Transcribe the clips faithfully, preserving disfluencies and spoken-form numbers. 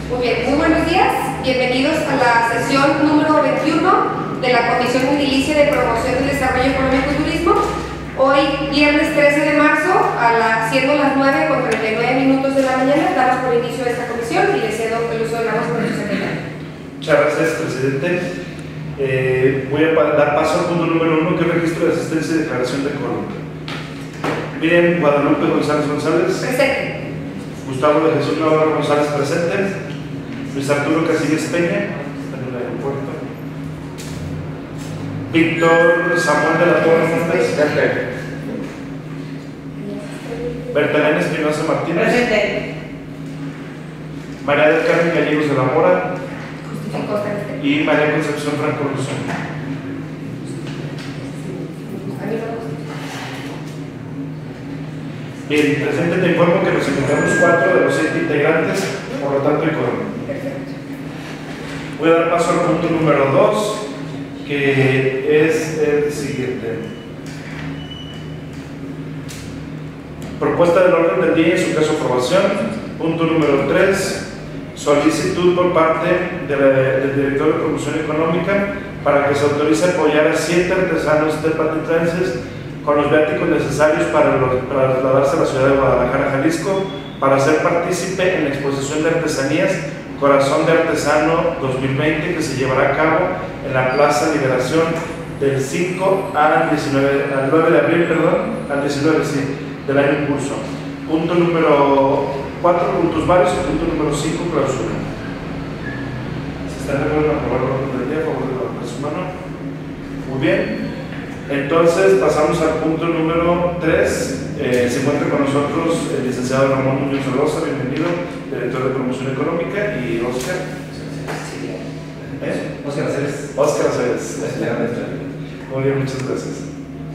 Muy bien, muy buenos días. Bienvenidos a la sesión número veintiuno de la Comisión Edilicia de Promoción del Desarrollo Económico y Turismo. Hoy, viernes trece de marzo, a las siendo las nueve con treinta y nueve minutos de la mañana, damos por inicio a esta comisión y le cedo el uso de la voz por su secretario. Muchas gracias, presidente. Eh, voy a dar paso al punto número uno, que es registro de asistencia y declaración de quórum. Bien, Guadalupe González González. Presente. Gustavo de Jesús Navarro González, presente. Luis Arturo Casillas Peña, está en el aeropuerto. Víctor Samuel de la Torre Montes. Presente. Bertalén Espinosa Martínez. Presente. María del Carmen Gallegos de la Mora. Justificó esta presente. Y María Concepción Franco Luzón. Bien, presente, te informo que nos encontramos cuatro de los siete integrantes, por lo tanto hay quórum. Voy a dar paso al punto número dos, que es el siguiente. Propuesta del orden del día y en su caso aprobación. Punto número tres, solicitud por parte de la, del director de promoción económica para que se autorice apoyar a siete artesanos tepatitlenses con los viáticos necesarios para, los, para trasladarse a la ciudad de Guadalajara, Jalisco, para ser partícipe en la exposición de artesanías Corazón de Artesano dos mil veinte, que se llevará a cabo en la Plaza Liberación del cinco al diecinueve, al nueve de abril, perdón, al diecinueve, sí, del año en curso. Punto número cuatro, puntos varios, y punto número cinco, clausura. ¿Se está de acuerdo en aprobar el orden del día a favor de la empresa humana? Muy bien. Entonces pasamos al punto número tres. Eh, se encuentra con nosotros el licenciado Ramón Muñoz Rosa, bienvenido, director de promoción económica, y Oscar. ¿Eh? Oscar Aceves. Oscar Aceves. Muy bien, muchas gracias.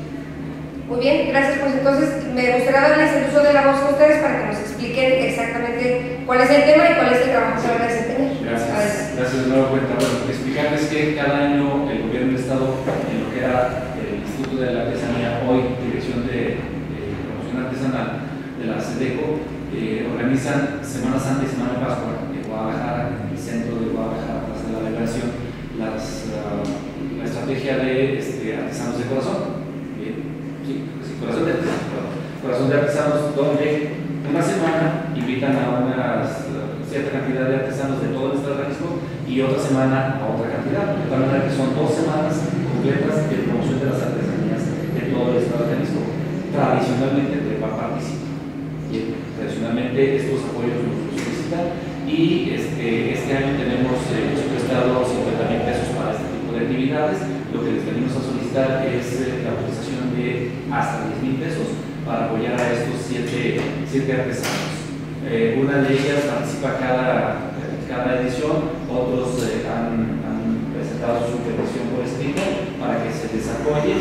Muy bien, gracias. Pues entonces me gustaría darles el uso de la voz a ustedes para que nos expliquen exactamente cuál es el tema y cuál es el trabajo que van a desempeñar. Gracias. Gracias de nuevo cuenta. Bueno, explicarles que cada año el gobierno del Estado, en lo que era el Instituto de la Artesanía, hoy Dirección de, de Promoción Artesanal de la SEDECO, eh, organizan Semana Santa y Semana de Pascua en Guadalajara, en el centro de Guadalajara, Plaza de la Liberación, las, uh, la estrategia de este, artesanos de corazón. Sí, sí, corazón de artesanos, perdón. Corazón de artesanos, donde una semana invitan a una cierta cantidad de artesanos de todo el estado de Jalisco y otra semana a otra cantidad, de tal manera que son dos semanas completas de promoción de las artesanías de todo el estado de Jalisco. Tradicionalmente Trepa participa. Bien, tradicionalmente estos apoyos nos los solicitan y este, este año tenemos eh, prestado cincuenta mil pesos para este tipo de actividades. Lo que les venimos a solicitar es eh, la autorización de hasta diez mil pesos para apoyar a estos siete, siete artesanos. Eh, una de ellas participa cada, cada edición, otros eh, han, han presentado su petición por escrito para que se les apoye.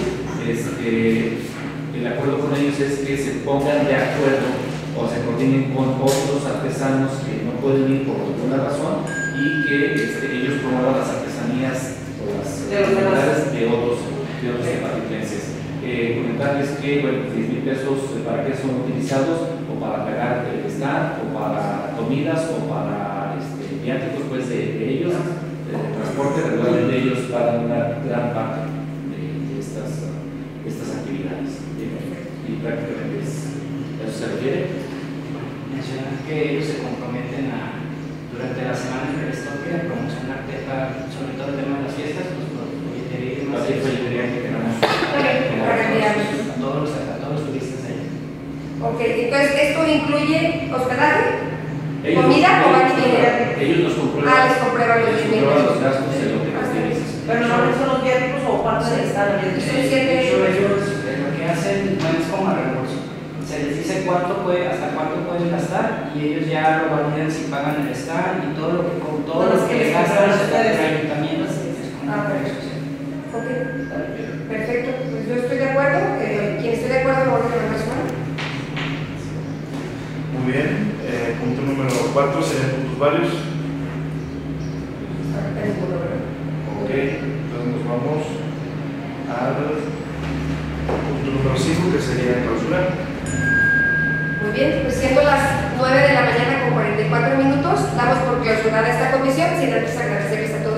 Este, el acuerdo con ellos es que se pongan de acuerdo o se coordinen con otros artesanos que no pueden ir por alguna razón y que este, ellos promuevan las artesanías o las actividades de otros, de otros tepatitlenses. Eh, comentarles que, bueno, diez mil pesos para qué son utilizados, o para pagar el stand, o para comidas, o para este, viáticos pues, de, de ellos, de, de transporte regular de ellos para una gran parte de, de, estas, de estas actividades. Bien, y prácticamente es, ¿a eso se refiere? Mencionar que ellos se comprometen a, durante la semana en el estoque, a promocionar Tepa, sobre todo el tema de las fiestas, pues, bolletería y demás. Así fue, yo diría que queramos. A todos los, a todos los turistas allá. Ok, entonces esto incluye hospedaje, Ellos comida nos, o van a ellos, venir. ellos nos comprueban, Ah, les comprueban los les diez mil comprueban pesos. los gastos de lo que les tienes. Pero no son los viáticos o parte del estado. Son siete. Ellos eh, lo que hacen no es como a reembolso. Se les dice cuánto puede, hasta cuánto pueden gastar y ellos ya lo validan si pagan el stand y todo lo que con todo lo que le gastan los ayuntamientos. Ah, perfecto. Ok, perfecto. Pues yo estoy de acuerdo. Eh, quien esté de acuerdo, lo voy a persona. Muy bien. Eh, punto número cuatro serían puntos varios. Ok, entonces nos vamos al punto número cinco, que sería clausura. Muy bien, pues siendo las nueve de la mañana con cuarenta y cuatro veinticuatro minutos. Damos por clausurada esta comisión, sin antes agradecerles a todos